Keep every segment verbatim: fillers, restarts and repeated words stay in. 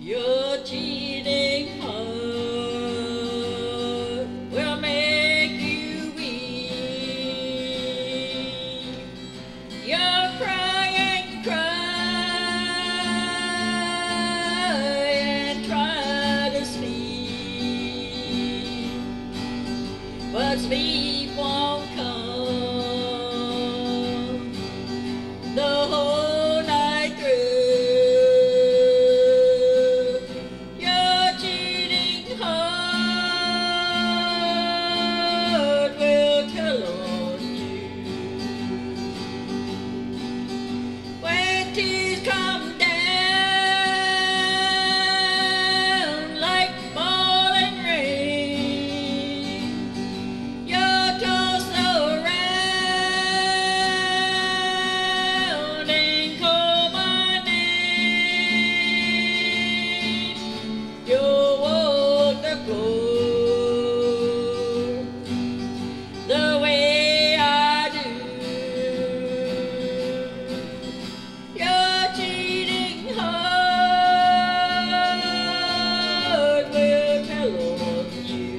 Your cheating heart will make you weep. You'll cry and cry and try to sleep, but sleep won't come the whole night through. Your cheating heart will tell on you. When tears come down like falling rain, you're tossed around and call my name. You'll walk the floor the way I do. Your cheating heart will tell on you.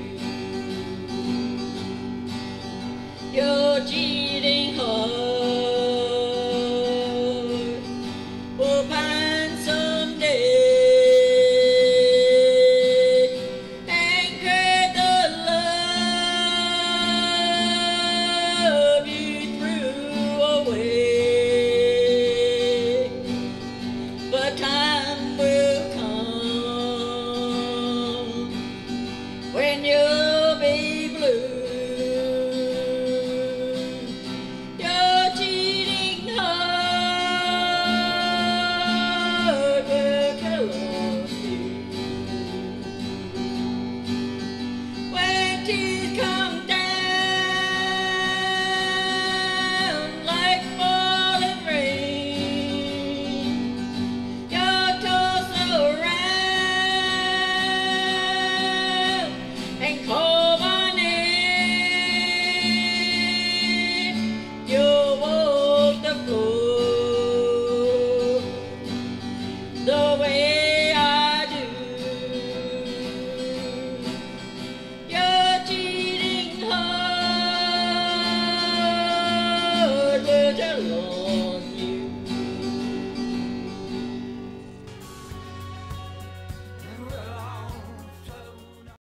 Your cheating heart will find someday and create the love you threw away. But time